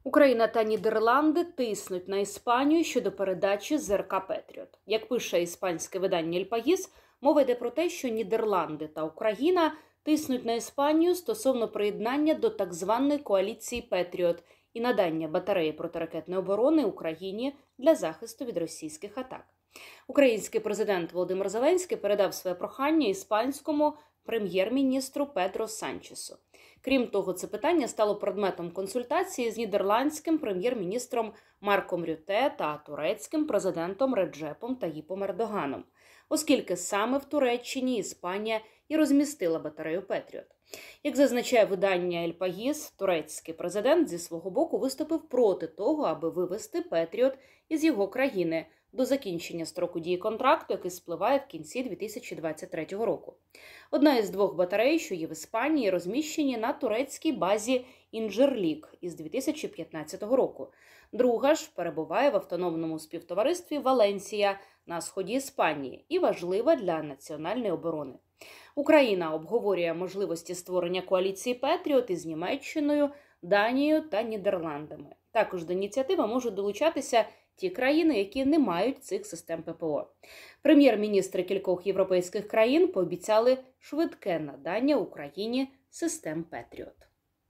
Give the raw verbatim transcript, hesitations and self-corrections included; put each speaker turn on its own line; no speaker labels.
Україна та Нідерланди тиснуть на Іспанію щодо передачі ЗРК «Петріот». Як пише іспанське видання «Ель Паїс», мова йде про те, що Нідерланди та Україна тиснуть на Іспанію стосовно приєднання до так званої коаліції «Петріот» і надання батареї протиракетної оборони Україні для захисту від російських атак. Український президент Володимир Зеленський передав своє прохання іспанському прем'єр-міністру Педро Санчесу. Крім того, це питання стало предметом консультації з нідерландським прем'єр-міністром Марком Рюте та турецьким президентом Реджепом Таїпом Ердоганом, оскільки саме в Туреччині Іспанія і розмістила батарею «Петріот». Як зазначає видання «Ель Паїс», турецький президент зі свого боку виступив проти того, аби вивести «Петріот» із його країни до закінчення строку дії контракту, який спливає в кінці дві тисячі двадцять третього року. Одна із двох батарей, що є в Іспанії, розміщені на турецькій базі Інджерлік із дві тисячі п'ятнадцятого року. Друга ж перебуває в автономному співтоваристві Валенсія на сході Іспанії і важлива для національної оборони. Україна обговорює можливості створення коаліції «Петріот» із Німеччиною, Данією та Нідерландами. Також до ініціативи можуть долучатися ті країни, які не мають цих систем ППО. Прем'єр-міністри кількох європейських країн пообіцяли швидке надання Україні систем «Петріот».